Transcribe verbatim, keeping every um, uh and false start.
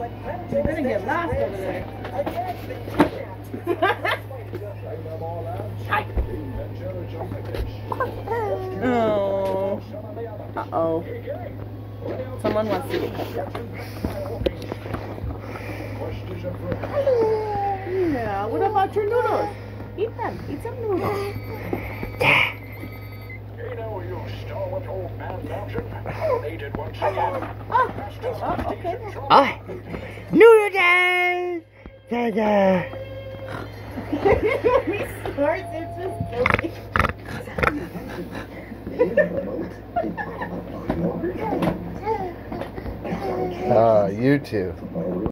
You're gonna get lost over there. Hi. Oh. Uh-oh. Someone wants to get cut up. Yeah, what about your noodles? Eat them. Eat some noodles. You know, you stalwart old man mountain. Needed once again. Oh, oh, okay. Oh, noodle time! Ta-da! We snort, it's just Ah, you too.